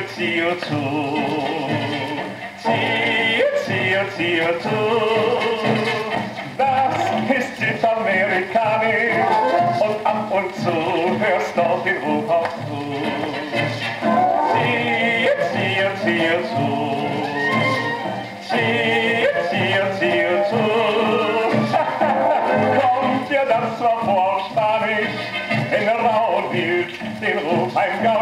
ziehe zu. Ziehe zu. Das ist südamerikanisch und ab und zu hörst du den Ruf auch zu. Ziehe zu. Ziehe zu. Kommt dir das zwar vor auf Spanisch, in Rau und Wild den Ruf ein